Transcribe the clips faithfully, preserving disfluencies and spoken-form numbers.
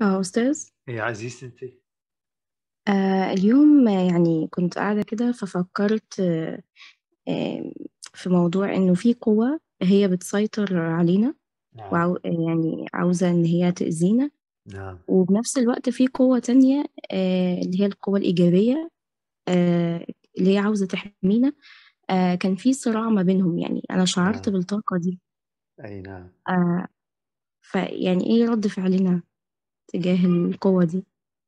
اه أستاذ. يا عزيزتي انت. آه اليوم آه، يعني كنت قاعدة كده ففكرت آه آه، في موضوع إنه في قوة هي بتسيطر علينا، نعم. وعاو يعني عاوزة إن هي تأذينا. نعم. وبنفس الوقت في قوة تانية آه اللي هي القوة الإيجابية، آه اللي هي عاوزة تحمينا. آه كان في صراع ما بينهم، يعني أنا شعرت نعم. بالطاقة دي. اي نعم. آه فيعني إيه رد فعلنا تجاه القوة دي؟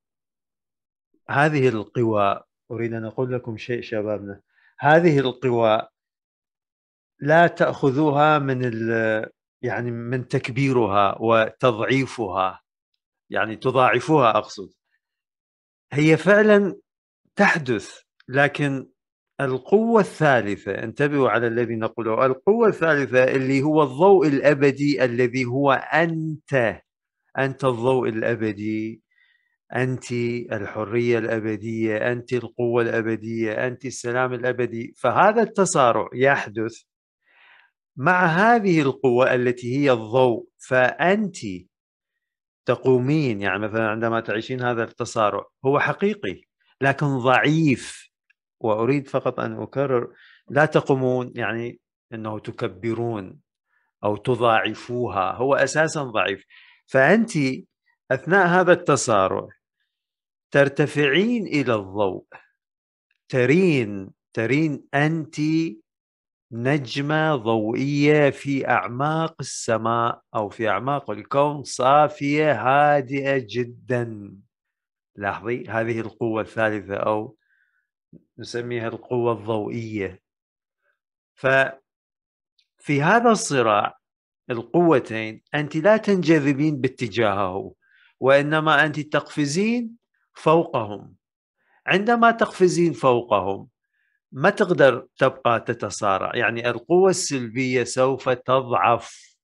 هذه القوى، اريد ان اقول لكم شيء شبابنا. هذه القوى لا تاخذوها من ال يعني من تكبيرها وتضعيفها، يعني تضاعفوها اقصد. هي فعلا تحدث، لكن القوة الثالثة، انتبهوا على الذي نقوله، القوة الثالثة اللي هو الضوء الأبدي الذي هو أنت. أنت الضوء الأبدي، أنت الحرية الأبدية، أنت القوة الأبدية، أنت السلام الأبدي. فهذا التصارع يحدث مع هذه القوة التي هي الضوء، فأنت تقومين، يعني مثلا عندما تعيشين هذا التصارع هو حقيقي لكن ضعيف. وأريد فقط أن أكرر، لا تقومون يعني أنه تكبرون أو تضاعفوها، هو أساسا ضعيف. فأنت أثناء هذا التصارع ترتفعين إلى الضوء، ترين ترين أنت نجمة ضوئية في أعماق السماء أو في أعماق الكون، صافية هادئة جدا. لاحظي هذه القوة الثالثة أو نسميها القوة الضوئية. ففي هذا الصراع القوتين أنت لا تنجذبين باتجاهه، وإنما أنت تقفزين فوقهم. عندما تقفزين فوقهم ما تقدر تبقى تتصارع، يعني القوة السلبية سوف تضعف.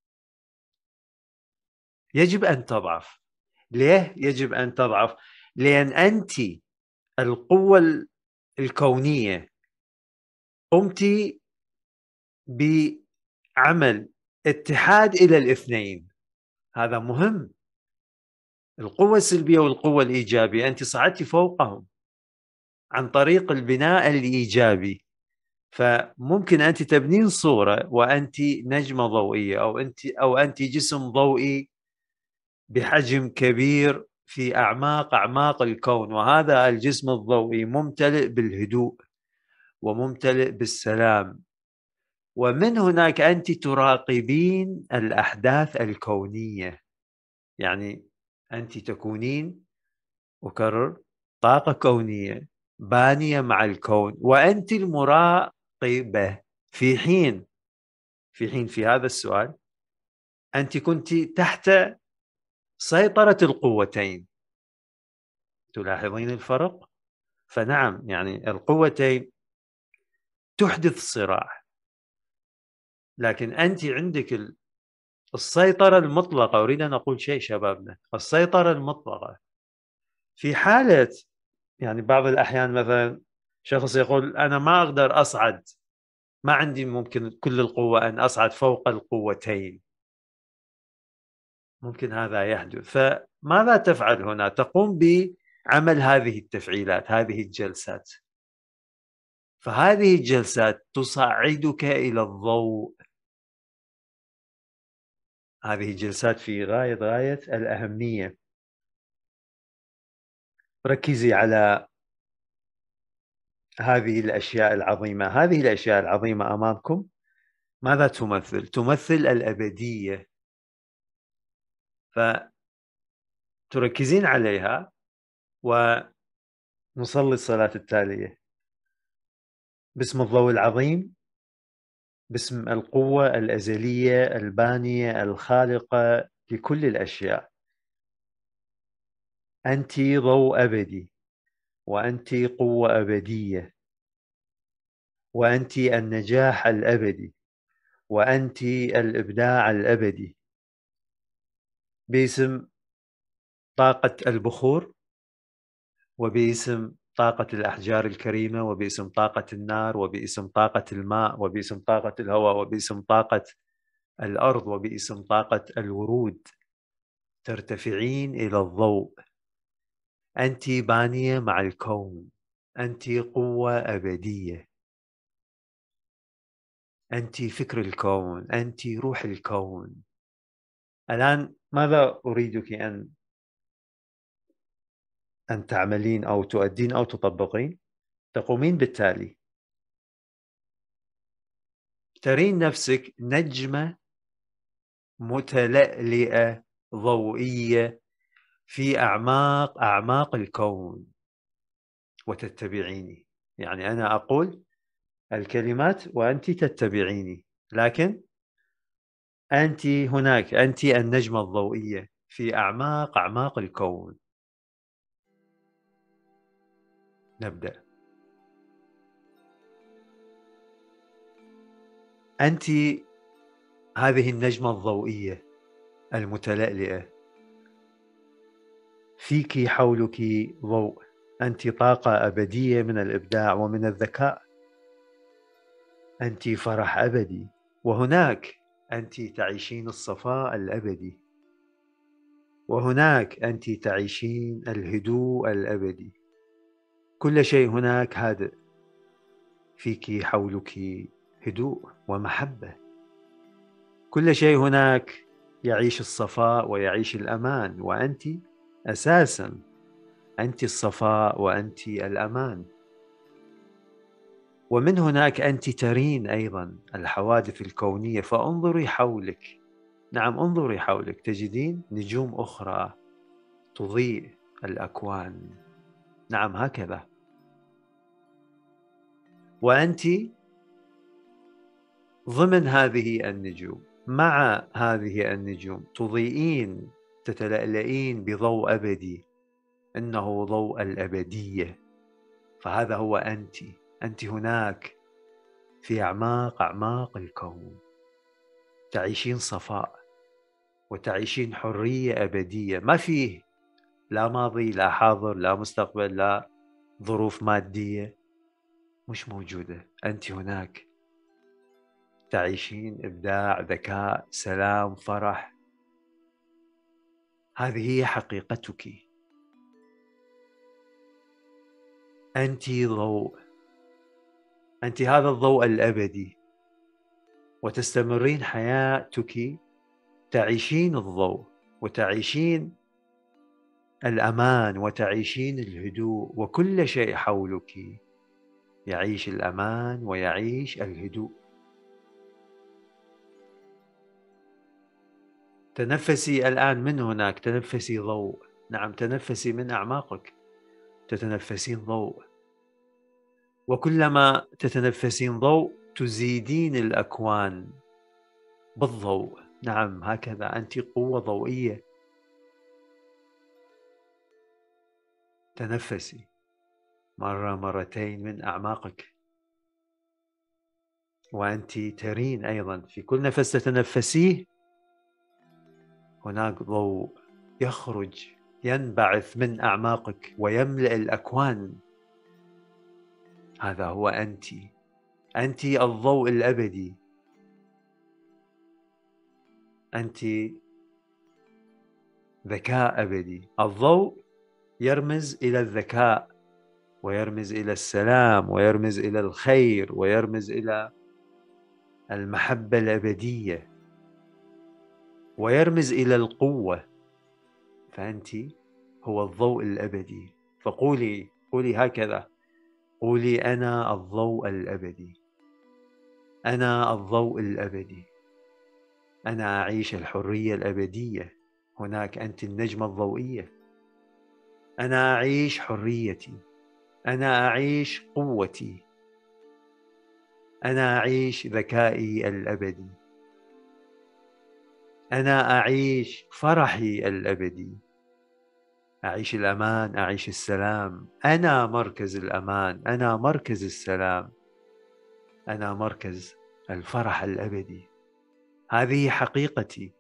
يجب أن تضعف. ليه يجب أن تضعف؟ لأن أنت القوة الكونية قمت بعمل اتحاد إلى الاثنين. هذا مهم. القوة السلبية والقوة الإيجابية أنت صعدت فوقهم عن طريق البناء الإيجابي. فممكن أنت تبنين صورة وأنت نجمة ضوئية، أو أنت أو أنت جسم ضوئي بحجم كبير في أعماق أعماق الكون، وهذا الجسم الضوئي ممتلئ بالهدوء وممتلئ بالسلام. ومن هناك أنت تراقبين الأحداث الكونية، يعني أنت تكونين، أكرر، طاقة كونية بانية مع الكون، وأنت المراقبة. في حين في حين في هذا السؤال أنت كنت تحت سيطرة القوتين. تلاحظين الفرق؟ فنعم، يعني القوتين تحدث صراع، لكن أنت عندك السيطرة المطلقة. أريد أن أقول شيء شبابنا، السيطرة المطلقة في حالة، يعني بعض الأحيان مثلا شخص يقول أنا ما أقدر أصعد، ما عندي ممكن كل القوة أن أصعد فوق القوتين. ممكن هذا يحدث. فماذا تفعل هنا؟ تقوم بعمل هذه التفعيلات، هذه الجلسات. فهذه الجلسات تصعدك إلى الضوء. هذه الجلسات في غاية غاية الأهمية. ركزي على هذه الأشياء العظيمة. هذه الأشياء العظيمة أمامكم ماذا تمثل؟ تمثل الأبدية. فتركزين عليها ونصلي الصلاة التالية: باسم الضوء العظيم، باسم القوة الأزلية البانية الخالقة لكل الأشياء. أنت ضوء أبدي، وأنت قوة أبدية، وأنت النجاح الأبدي، وأنت الإبداع الأبدي. باسم طاقة البخور، وباسم طاقة الأحجار الكريمة، وباسم طاقة النار، وباسم طاقة الماء، وباسم طاقة الهواء، وباسم طاقة الأرض، وباسم طاقة الورود. ترتفعين إلى الضوء. أنت بانية مع الكون، أنت قوة أبدية، أنت فكر الكون، أنت روح الكون. الآن ماذا أريدك أن أن تعملين أو تؤدين أو تطبقين؟ تقومين بالتالي: ترين نفسك نجمة متلألئة ضوئية في أعماق أعماق الكون، وتتبعيني. يعني أنا أقول الكلمات وأنت تتبعيني، لكن أنت هناك، أنت النجمة الضوئية في أعماق أعماق الكون. نبدأ. أنت هذه النجمة الضوئية المتلألئة، فيك حولك ضوء، أنت طاقة أبدية من الإبداع ومن الذكاء، أنت فرح أبدي، وهناك أنت تعيشين الصفاء الأبدي، وهناك أنت تعيشين الهدوء الأبدي. كل شيء هناك هادئ، فيك حولك هدوء ومحبة. كل شيء هناك يعيش الصفاء ويعيش الأمان، وأنت أساساً أنت الصفاء وأنت الأمان. ومن هناك أنت ترين أيضاً الحوادث الكونية، فانظري حولك. نعم، انظري حولك، تجدين نجوم أخرى تضيء الأكوان. نعم، هكذا. وأنت ضمن هذه النجوم، مع هذه النجوم، تضيئين، تتلألئين بضوء أبدي، إنه ضوء الأبدية. فهذا هو أنت. أنت هناك في أعماق أعماق الكون، تعيشين صفاء وتعيشين حرية أبدية، ما فيه لا ماضي لا حاضر لا مستقبل لا ظروف مادية، مش موجودة. أنت هناك تعيشين إبداع، ذكاء، سلام، فرح. هذه هي حقيقتك. أنت ضوء، أنت هذا الضوء الأبدي، وتستمرين حياتك تعيشين الضوء وتعيشين الأمان وتعيشين الهدوء، وكل شيء حولك يعيش الأمان ويعيش الهدوء. تنفسي الآن من هناك، تنفسي ضوء. نعم، تنفسي من أعماقك، تتنفسين ضوء، وكلما تتنفسين ضوء تزيدين الأكوان بالضوء. نعم، هكذا أنت قوة ضوئية. تنفسي مرة مرتين من أعماقك، وأنت ترين أيضا في كل نفس تتنفسيه هناك ضوء يخرج، ينبعث من أعماقك ويملأ الأكوان. هذا هو أنت. أنت الضوء الأبدي، أنت ذكاء أبدي. الضوء يرمز إلى الذكاء، ويرمز إلى السلام، ويرمز إلى الخير، ويرمز إلى المحبة الأبدية، ويرمز إلى القوة. فأنت هو الضوء الأبدي. فقولي قولي هكذا، قولي: أنا الضوء الأبدي، أنا الضوء الأبدي، أنا أعيش الحرية الأبدية. هناك أنت النجمة الضوئية. أنا أعيش حريتي، أنا أعيش قوتي، أنا أعيش ذكائي الأبدي، أنا أعيش فرحي الأبدي، أعيش الأمان، أعيش السلام. أنا مركز الأمان، أنا مركز السلام، أنا مركز الفرح الأبدي. هذه حقيقتي،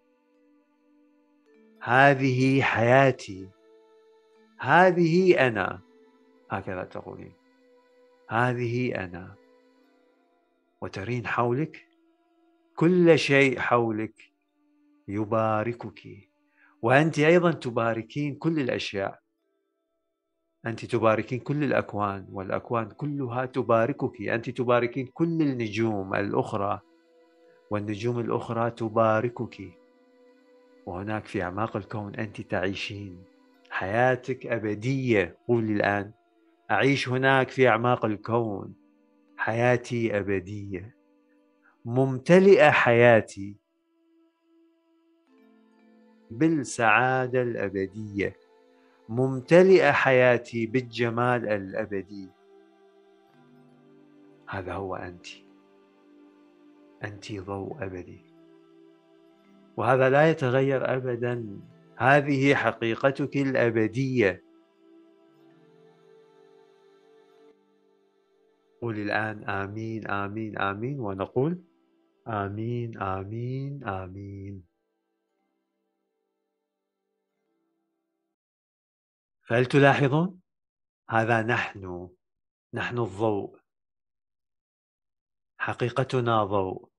هذه حياتي، هذه أنا. هكذا تقولين: هذه أنا. وترين حولك كل شيء حولك يباركك وأنت أيضا تباركين كل الأشياء، أنت تباركين كل الأكوان، والأكوان كلها تباركك، أنت تباركين كل النجوم الأخرى، والنجوم الأخرى تباركك. وهناك في أعماق الكون أنت تعيشين حياتك أبدية. قولي الآن: أعيش هناك في أعماق الكون حياتي أبدية، ممتلئة حياتي بالسعادة الأبدية، ممتلئة حياتي بالجمال الأبدي. هذا هو أنت. أنت ضوء أبدي، وهذا لا يتغير أبدا. هذه حقيقتك الأبدية. قل الآن: آمين آمين آمين، ونقول: آمين آمين آمين. فهل تلاحظون؟ هذا نحن، نحن الضوء، حقيقتنا ضوء.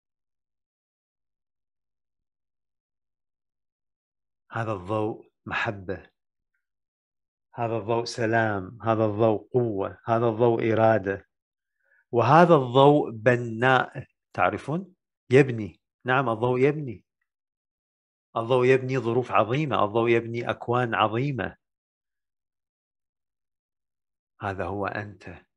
هذا الضوء محبة، هذا الضوء سلام، هذا الضوء قوة، هذا الضوء إرادة، وهذا الضوء بناء. تعرفون؟ يبني. نعم، الضوء يبني. الضوء يبني ظروف عظيمة، الضوء يبني أكوان عظيمة. هذا هو أنت.